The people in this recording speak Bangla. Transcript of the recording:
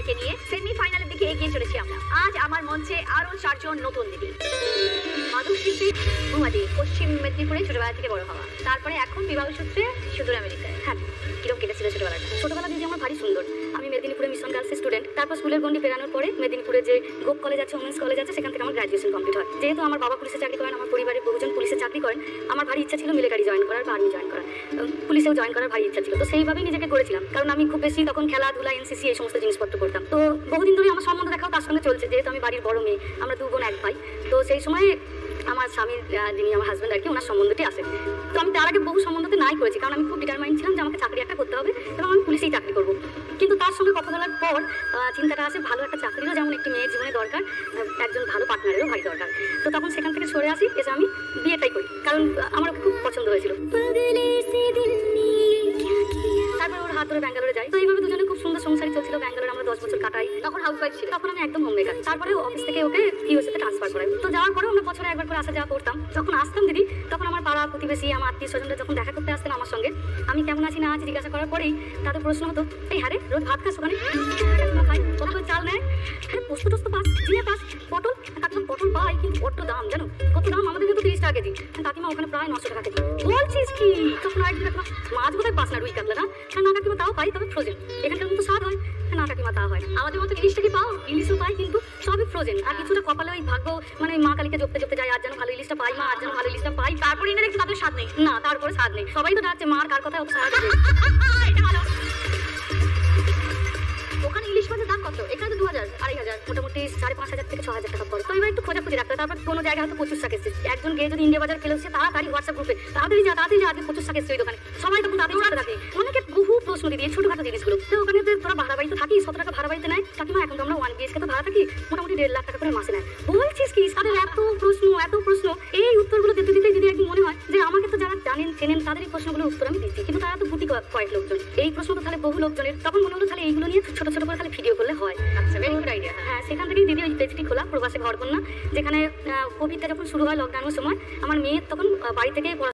দিদিকে নিয়ে সেমিফাইনালের দিকে এগিয়ে চলেছি আমরা। আজ আমার মঞ্চে আরো 4 জন নতুন দিদি। মাদক শিল্পী মুহাদি, পশ্চিম মেদিনীপুরে ছোটবেলা থেকে বড় হওয়া, তারপরে এখন বিবাহ সূত্রে সুদূর আমেরিকায়। হ্যাঁ, কিরকম কেটেছিল ছোটবেলাটা? ছোটবেলা দিদি আমার ভারী সুন্দর। আমি মেদিনীপুরে মিশন গার্লসের স্টুডেন্ট। তারপর স্কুলের গন্ডি পেরানোর পরে মেদিনীপুরে যে গোপ কলেজ আছে, ওমেন্স কলেজ আছে, সেখান থেকে আমার গ্র্যাজুয়েশন কমপ্লিট হয়। যেহেতু আমার বাবা পুলিশে চাকরি করেন, আমার পরিবারের বহুজন পুলিশে চাকরি করেন, আমার ভারী ইচ্ছা ছিল মিলিটারি জয়েন করার বা আর্মি জয়েন করার, পুলিশেও জয়েন করার ভারী ইচ্ছা ছিল। তো সেইভাবেই নিজেকে করেছিলাম, কারণ আমি খুব বেশি তখন খেলাধুলা, এনসিসি এই সমস্ত জিনিসপত্র করতাম। তো বহুদিন ধরে আমার সম্বন্ধ দেখাও তার সঙ্গে চলছে, যেহেতু আমি বাড়ির বড় মেয়ে, আমরা 2 বোন 1 ভাই। তো সেই সময় আমার স্বামীর, যিনি আমার হাজব্যান্ড আর কি, ওনার সম্বন্ধটি আসে। তো আমি তার আগে বহু সম্বন্ধতে নাই করেছি, কারণ আমি খুব ডিটারমাইন্ড ছিলাম যে আমাকে চাকরি একটা করতে হবে এবং আমি পুলিশেই চাকরি করবো। কিন্তু তার সঙ্গে কথা বলার পর চিন্তাটা আসে, ভালো একটা চাকরিরও যেমন একটি মেয়ের জীবনে দরকার, একজন ভালো পার্টনারেরও ভারী দরকার। তো তখন সেখান থেকে সরে আসি, এসে আমি বিয়েটাই করি, কারণ আমার খুব পছন্দ হয়েছিল। তারপর ওর হাত ধরে ব্যাঙ্গালোরে যাই। তো এইভাবে দুজনে খুব সুন্দর সংসারই চলছিল। ব্যাঙ্গালোরে আমরা 10 বছর কাটাই। তখন হাউস ওয়াইফ ছিল, তখন আমি একদম হোম মেকার। তারপরে অফিস থেকে ওকে ইউএসএতে ট্রান্সফার করাই। তো যাওয়ার পরে আমরা বছরে একবার করে আসা যাওয়া করতাম। যখন আসতাম দিদি, তখন আমার পাড়া প্রতিবেশী, আমার আত্মীয় স্বজনরা যখন দেখা করতে আসতেন আমার সঙ্গে, আমি কেমন আছি না আছি জিজ্ঞাসা করার পরেই তাদের প্রশ্ন হতো, এই হারে রোজ ভাত খাস ওখানে? খাই, কত করে চাল নেয়? হ্যাঁ, পোস্ত টোস্ত পাস, জিনিয়া পাস, পটল কাকিমা, পটল পাই কিন্তু বড্ড দাম, জানো কত দাম? আমাদের কিন্তু 30 টাকা কেজি, কাকিমা ওখানে প্রায় 900 টাকা কেজি। বলছিস কি? তখন আরেকদিন কাকিমা, মাছ বোধহয় পাস না, রুই কাতলা না? না কাকিমা, তাও পাই, তবে ফ্রোজেন। এখানকার মতো স্বাদ হয় না কাকিমা, তা হয়। আমাদের মতো ইলিশটা কি পাও? ইলিশও পাই, কিন্তু সবই ফ্রোজেন। আর কিছুটা কপালে ওই ভাগ্য, মানে মা কালীকে জপতে জপতে যায়, আজ যেন ভালো ইলিশটা পাই, মা আজ যেন ভালো ইলিশটা পাই। তারপরে এনে দেখছি তাদের স্বাদ নেই। না, তারপরে স্বাদ নেই। সবাই তো যাচ্ছে, মার কার কথা অত সারা দেবে। এটা ভালো। ওখানে ইলিশ মাছের দাম কত? এখানে তো 2000, 2500, মোটামুটি 5500 থেকে 6000 টাকা পড়ে। তো এবার একটু খোঁজাখুঁজি রাখতে। তারপর কোনো জায়গায় হয়তো প্রচুর শাক এসেছে। একজন গিয়ে যদি ইন্ডিয়া বাজার ফেলেছে, তাড়াতাড়ি হোয়াটসঅ্যাপ গ্রুপে, তাড়াতাড়ি যা আজকে প্রচুর শাক এসেছে ওই দোকানে। সবাই তখন তাড়াতাড়ি উড়াতে থাকে। অনেকে বহু প্রশ্ন দিয়ে ছোটখাটো জিনিসগুলো। তো ওখানে তোরা ভাড়া বাড়িতে থাকিস, 100 টাকা ভাড়া বাড়িতে নেয়। কাকিমা, এখন তো আমরা 1 BHK তো ভাড়া থাকি, মোটামুটি 1.5 লাখ টাকা করে মাসে নেয়। বলছিস কি? তাদের এত প্রশ্ন, এই উত্তরগুলো দিতে দিতে যদি একদিন মনে হয় যে আমাকে তো যারা জানেন চেনেন তাদের এই প্রশ্নগুলোর উত্তর আমি দিচ্ছি, কিন্তু তারা তো গুটি কয়েক লোকজন। এই প্রশ্ন তো তাহলে বহু লোকজনের। তখন মনে হলো তাহলে এইগুলো নিয়ে ছোট ছোট করে তাহলে ভিডিও করলে হয়। আচ্ছা, ভেরি গুড আইডিয়া। হ্যাঁ, সেখান থেকেই দিদি ওই পেজটি খোলা, প্রবাসে ঘর কন্যা, যেখানে কোভিডটা যখন শুরু হয় লকডাউনের সময়, আমার মেয়ে তখন বাড়ি থেকে